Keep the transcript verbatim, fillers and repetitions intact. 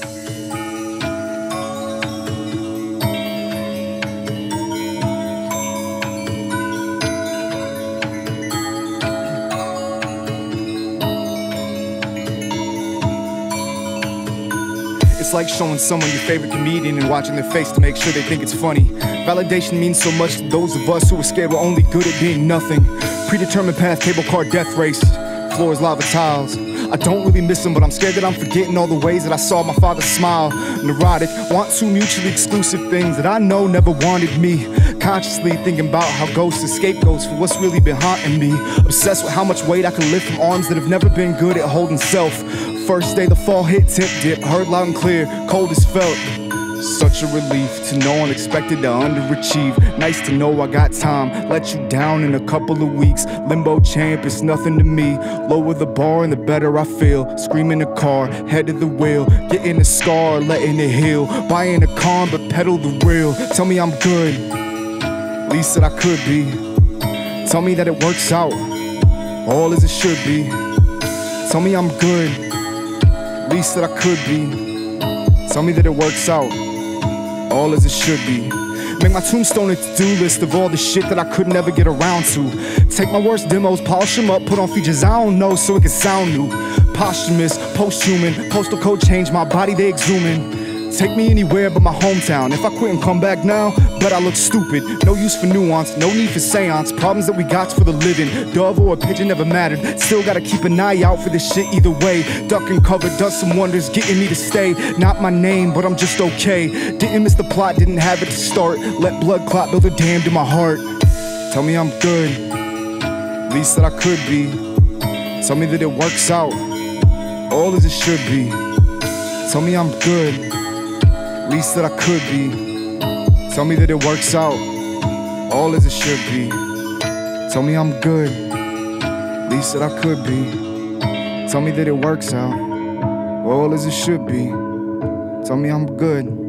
It's like showing someone your favorite comedian and watching their face to make sure they think it's funny. Validation means so much to those of us who are scared we're only good at being nothing. Predetermined path, table card, death race. Floors, lava tiles. I don't really miss them, but I'm scared that I'm forgetting all the ways that I saw my father smile. Neurotic, want two mutually exclusive things that I know never wanted me. Consciously thinking about how ghosts are scapegoats for what's really been haunting me. Obsessed with how much weight I can lift from arms that have never been good at holding self. First day the fall hit, tip dip, heard loud and clear, cold as felt. Such a relief to know unexpected to underachieve. Nice to know I got time, let you down in a couple of weeks. Limbo champ, it's nothing to me. Lower the bar and the better I feel. Screaming the car, head to the wheel. Getting a scar, letting it heal. Buying a car but pedal the real. Tell me I'm good, least that I could be. Tell me that it works out, all as it should be. Tell me I'm good, least that I could be. Tell me that it works out, all as it should be. Make my tombstone a to-do list of all the shit that I could never get around to. Take my worst demos, polish them up, put on features I don't know so it can sound new. Posthumous, post-human, postal code change, my body they exhuming. Take me anywhere but my hometown. If I quit and come back now, bet I look stupid. No use for nuance, no need for seance. Problems that we got for the living. Dove or a pigeon never mattered. Still gotta keep an eye out for this shit either way. Duck and cover does some wonders, getting me to stay. Not my name, but I'm just okay. Didn't miss the plot, didn't have it to start. Let blood clot build a dam to my heart. Tell me I'm good, least that I could be. Tell me that it works out, all as it should be. Tell me I'm good, least that I could be. Tell me that it works out, all as it should be. Tell me I'm good, least that I could be. Tell me that it works out, all as it should be. Tell me I'm good.